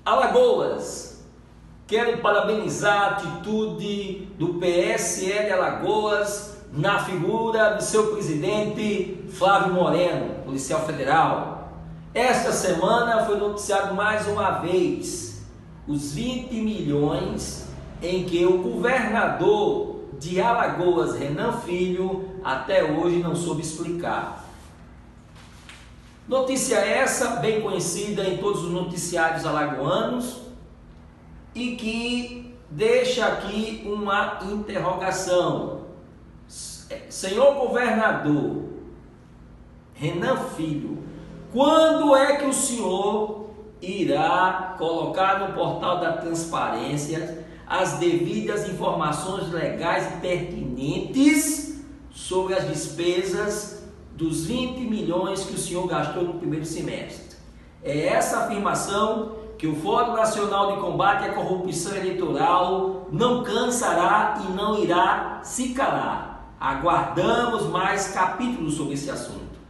Alagoas, quero parabenizar a atitude do PSL Alagoas na figura de seu presidente Flávio Moreno, policial federal. Esta semana foi noticiado mais uma vez os 20 milhões em que o governador de Alagoas, Renan Filho, até hoje não soube explicar. Notícia essa bem conhecida em todos os noticiários alagoanos e que deixa aqui uma interrogação. Senhor governador Renan Filho, quando é que o senhor irá colocar no portal da transparência as devidas informações legais e pertinentes sobre as despesas dos 20 milhões que o senhor gastou no primeiro semestre? É essa afirmação que o Fórum Nacional de Combate à Corrupção Eleitoral não cansará e não irá se calar. Aguardamos mais capítulos sobre esse assunto.